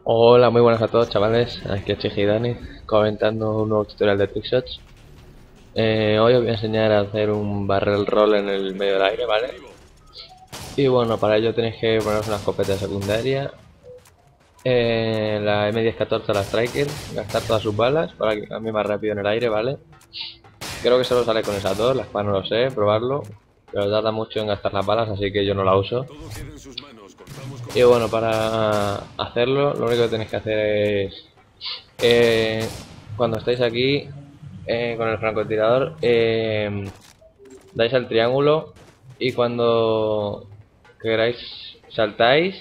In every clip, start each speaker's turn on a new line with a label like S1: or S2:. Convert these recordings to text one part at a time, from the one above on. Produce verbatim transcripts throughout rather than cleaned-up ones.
S1: Hola, muy buenas a todos chavales, aquí es Chihidani comentando un nuevo tutorial de Trickshots. Eh, hoy os voy a enseñar a hacer un barrel roll en el medio del aire, ¿vale? Y bueno, para ello tenéis que poneros una escopeta secundaria, eh, la M diez catorce, la Striker, gastar todas sus balas para que cambie más rápido en el aire, ¿vale? Creo que solo sale con esas dos, las cuales no lo sé, probarlo, pero tarda mucho en gastar las balas, así que yo no la uso. Y bueno, para hacerlo, lo único que tenéis que hacer es, eh, cuando estáis aquí eh, con el francotirador, eh, dais al triángulo y cuando queráis saltáis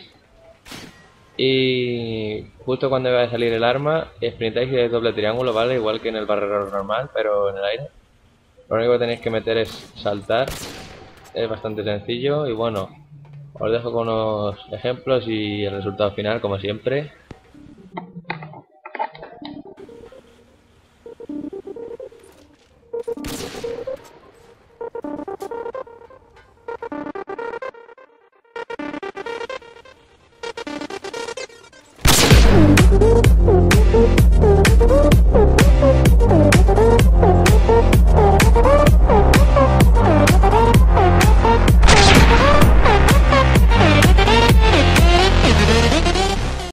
S1: y justo cuando va a salir el arma, sprintáis y dais doble triángulo, ¿vale? Igual que en el barrero normal, pero en el aire. Lo único que tenéis que meter es saltar, es bastante sencillo y bueno, os dejo con unos ejemplos y el resultado final como siempre.